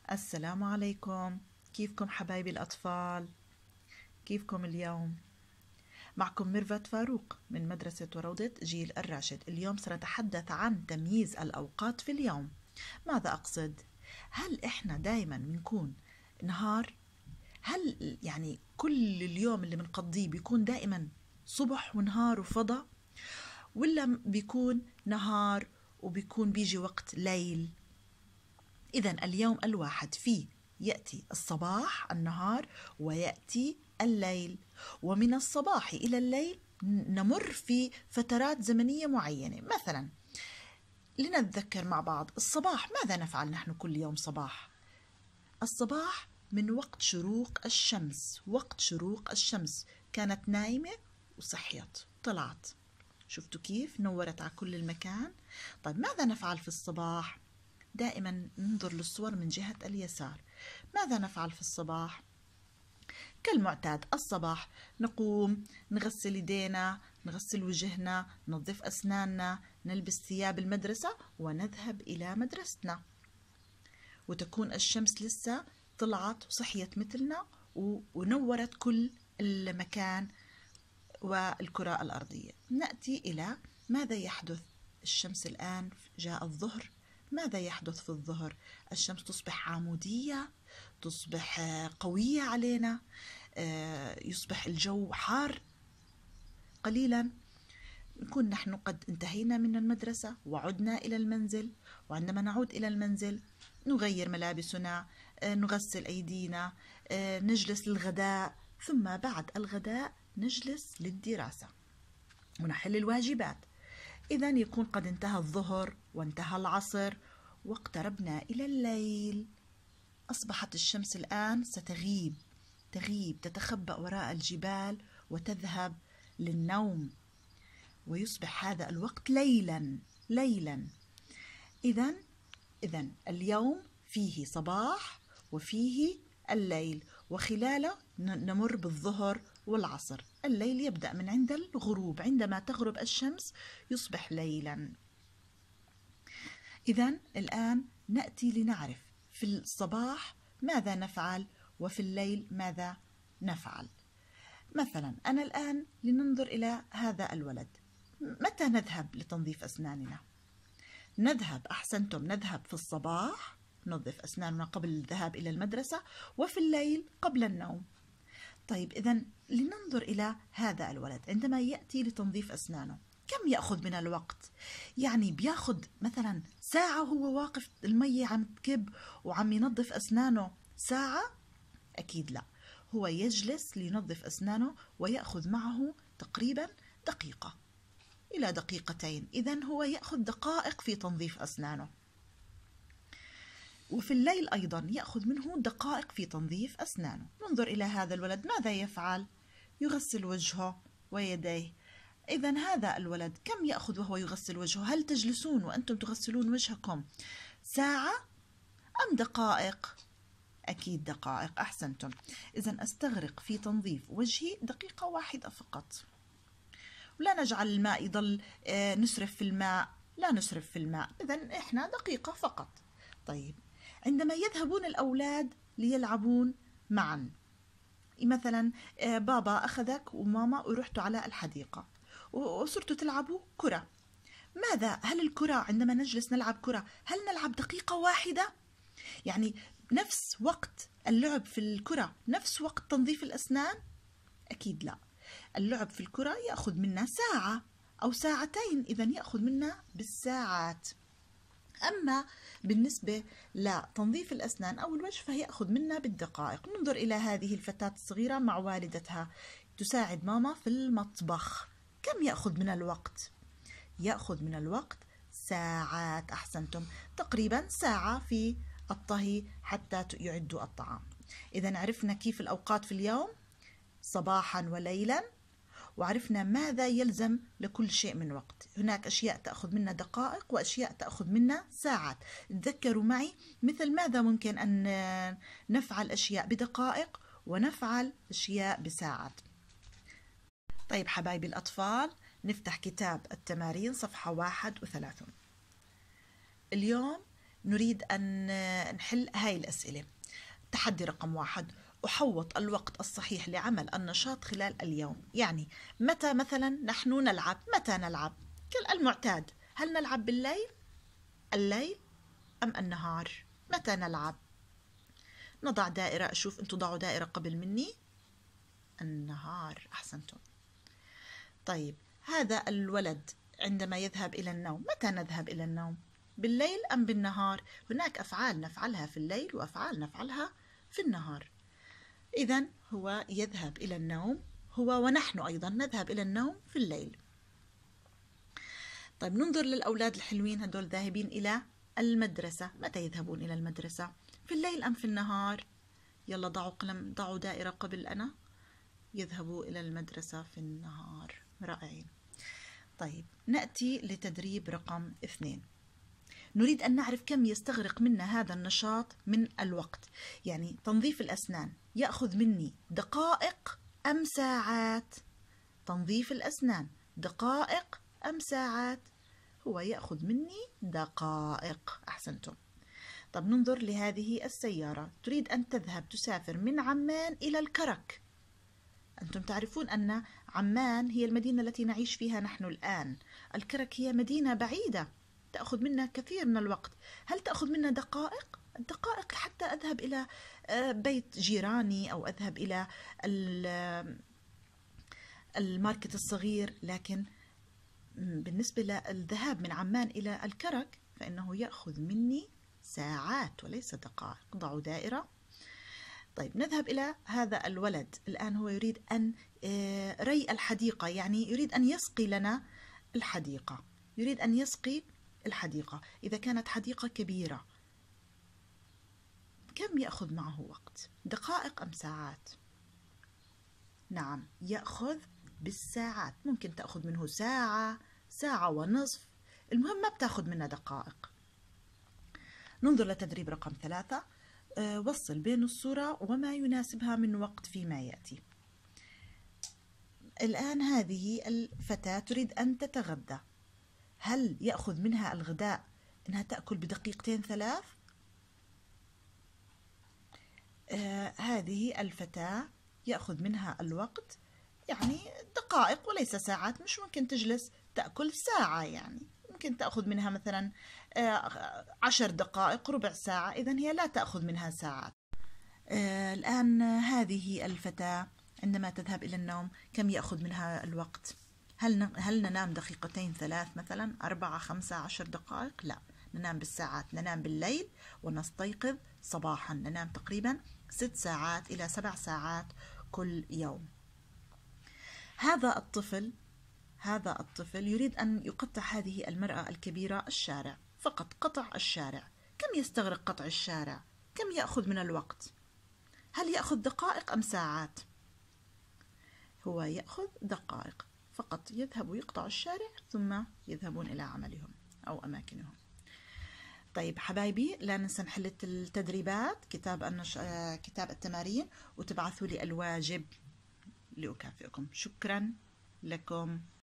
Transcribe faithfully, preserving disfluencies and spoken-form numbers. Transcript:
السلام عليكم. كيفكم حبايبي الأطفال؟ كيفكم اليوم؟ معكم ميرفت فاروق من مدرسة وروضة جيل الراشد. اليوم سنتحدث عن تمييز الأوقات في اليوم. ماذا أقصد؟ هل إحنا دايما بنكون نهار؟ هل يعني كل اليوم اللي بنقضيه بيكون دائما صبح ونهار وفضاء؟ ولا بيكون نهار وبيكون بيجي وقت ليل؟ إذا اليوم الواحد فيه يأتي الصباح النهار ويأتي الليل، ومن الصباح إلى الليل نمر في فترات زمنية معينة. مثلا لنتذكر مع بعض الصباح، ماذا نفعل نحن كل يوم صباح؟ الصباح من وقت شروق الشمس. وقت شروق الشمس كانت نايمة وصحيت طلعت، شفتوا كيف نورت على كل المكان؟ طيب ماذا نفعل في الصباح؟ دائما ننظر للصور من جهة اليسار. ماذا نفعل في الصباح؟ كالمعتاد الصباح نقوم نغسل يدينا، نغسل وجهنا، ننظف أسناننا، نلبس ثياب المدرسة ونذهب إلى مدرستنا، وتكون الشمس لسه طلعت وصحيت مثلنا ونورت كل المكان والكرة الأرضية. نأتي إلى ماذا يحدث؟ الشمس الآن جاء الظهر. ماذا يحدث في الظهر؟ الشمس تصبح عمودية، تصبح قوية علينا، يصبح الجو حار قليلا. نكون نحن قد انتهينا من المدرسة وعدنا إلى المنزل، وعندما نعود إلى المنزل نغير ملابسنا، نغسل أيدينا، نجلس للغداء، ثم بعد الغداء نجلس للدراسة ونحل الواجبات. إذا يكون قد انتهى الظهر وانتهى العصر واقتربنا إلى الليل. أصبحت الشمس الآن ستغيب، تغيب تتخبأ وراء الجبال وتذهب للنوم، ويصبح هذا الوقت ليلا ليلا. إذا إذا اليوم فيه صباح وفيه الليل، وخلاله نمر بالظهر والعصر. الليل يبدأ من عند الغروب، عندما تغرب الشمس يصبح ليلا. إذا الآن نأتي لنعرف في الصباح ماذا نفعل وفي الليل ماذا نفعل. مثلا أنا الآن لننظر إلى هذا الولد. متى نذهب لتنظيف أسناننا؟ نذهب، أحسنتم، نذهب في الصباح ننظف أسناننا قبل الذهاب إلى المدرسة، وفي الليل قبل النوم. طيب إذا لننظر إلى هذا الولد عندما يأتي لتنظيف أسنانه، كم يأخذ من الوقت؟ يعني بياخذ مثلا ساعة وهو واقف المية عم تكب وعم ينظف أسنانه؟ ساعة؟ أكيد لا. هو يجلس لينظف أسنانه ويأخذ معه تقريبا دقيقة إلى دقيقتين. إذن هو يأخذ دقائق في تنظيف أسنانه. وفي الليل أيضا يأخذ منه دقائق في تنظيف أسنانه. ننظر إلى هذا الولد ماذا يفعل؟ يغسل وجهه ويديه. إذن هذا الولد كم يأخذ وهو يغسل وجهه؟ هل تجلسون وأنتم تغسلون وجهكم ساعة أم دقائق؟ أكيد دقائق، أحسنتم. إذن أستغرق في تنظيف وجهي دقيقة واحدة فقط. ولا نجعل الماء يضل نسرف في الماء، لا نسرف في الماء. إذن إحنا دقيقة فقط. طيب عندما يذهبون الأولاد ليلعبون معا، مثلا بابا أخذك وماما ورحتوا على الحديقة وصرتوا تلعبوا كرة، ماذا؟ هل الكرة عندما نجلس نلعب كرة هل نلعب دقيقة واحدة؟ يعني نفس وقت اللعب في الكرة نفس وقت تنظيف الأسنان؟ أكيد لا. اللعب في الكرة يأخذ منا ساعة أو ساعتين، إذن يأخذ منا بالساعات. أما بالنسبة لتنظيف الأسنان أو الوجه فيأخذ منا بالدقائق. ننظر إلى هذه الفتاة الصغيرة مع والدتها تساعد ماما في المطبخ. كم يأخذ من الوقت؟ يأخذ من الوقت ساعات، أحسنتم، تقريبا ساعة في الطهي حتى يعدوا الطعام. إذا عرفنا كيف الأوقات في اليوم صباحا وليلا، وعرفنا ماذا يلزم لكل شيء من وقت. هناك أشياء تأخذ منا دقائق وأشياء تأخذ منا ساعات. تذكروا معي مثل ماذا ممكن أن نفعل أشياء بدقائق ونفعل أشياء بساعات. طيب حبايبي الأطفال، نفتح كتاب التمارين صفحة واحد وثلاثون. اليوم نريد أن نحل هاي الأسئلة. تحدي رقم واحد: أحوط الوقت الصحيح لعمل النشاط خلال اليوم. يعني متى مثلا نحن نلعب؟ متى نلعب؟ كالمعتاد، هل نلعب بالليل الليل أم النهار؟ متى نلعب؟ نضع دائرة، أشوف أنتوا ضعوا دائرة قبل مني. النهار، أحسنتم. طيب هذا الولد عندما يذهب إلى النوم، متى نذهب إلى النوم؟ بالليل أم بالنهار؟ هناك أفعال نفعلها في الليل وأفعال نفعلها في النهار. إذن هو يذهب إلى النوم، هو ونحن أيضا نذهب إلى النوم في الليل. طيب ننظر للأولاد الحلوين هدول ذاهبين إلى المدرسة، متى يذهبون إلى المدرسة؟ في الليل أم في النهار؟ يلا ضعوا قلم، ضعوا دائرة قبل أنا. يذهبوا إلى المدرسة في النهار. رائعين. طيب نأتي لتدريب رقم اثنين. نريد أن نعرف كم يستغرق منا هذا النشاط من الوقت. يعني تنظيف الأسنان يأخذ مني دقائق أم ساعات؟ تنظيف الأسنان دقائق أم ساعات؟ هو يأخذ مني دقائق. أحسنتم. طب ننظر لهذه السيارة، تريد أن تذهب تسافر من عمان إلى الكرك. أنتم تعرفون أن عمان هي المدينة التي نعيش فيها نحن الآن. الكرك هي مدينة بعيدة تأخذ منا كثير من الوقت. هل تأخذ منا دقائق؟ الدقائق حتى أذهب إلى بيت جيراني أو أذهب إلى الماركت الصغير، لكن بالنسبة للذهاب من عمان إلى الكرك فإنه يأخذ مني ساعات وليس دقائق. ضعوا دائرة. طيب نذهب إلى هذا الولد الآن، هو يريد أن ري الحديقة، يعني يريد أن يسقي لنا الحديقة. يريد أن يسقي الحديقة. إذا كانت حديقة كبيرة كم يأخذ معه وقت؟ دقائق أم ساعات؟ نعم يأخذ بالساعات. ممكن تأخذ منه ساعة، ساعة ونصف، المهم ما بتأخذ منا دقائق. ننظر لتدريب رقم ثلاثة. أه وصل بين الصورة وما يناسبها من وقت فيما يأتي. الآن هذه الفتاة تريد أن تتغدى. هل يأخذ منها الغداء إنها تأكل بدقيقتين ثلاث؟ آه هذه الفتاة يأخذ منها الوقت يعني دقائق وليس ساعات. مش ممكن تجلس تأكل ساعة، يعني ممكن تأخذ منها مثلا آه عشر دقائق، ربع ساعة. إذن هي لا تأخذ منها ساعات. آه الآن هذه الفتاة عندما تذهب إلى النوم كم يأخذ منها الوقت؟ هل هل ننام دقيقتين ثلاث مثلا، أربعة خمسة عشر دقائق؟ لا، ننام بالساعات. ننام بالليل ونستيقظ صباحا. ننام تقريبا ست ساعات إلى سبع ساعات كل يوم. هذا الطفل هذا الطفل يريد أن يقطع هذه المرأة الكبيرة الشارع. فقط قطع الشارع. كم يستغرق قطع الشارع؟ كم يأخذ من الوقت؟ هل يأخذ دقائق أم ساعات؟ هو يأخذ دقائق فقط. يذهب ويقطع الشارع ثم يذهبون إلى عملهم أو أماكنهم. طيب حبايبي، لا ننسى نحل التدريبات، كتاب النش... كتاب التمارين، وتبعثوا لي الواجب لأكافئكم. شكرا لكم.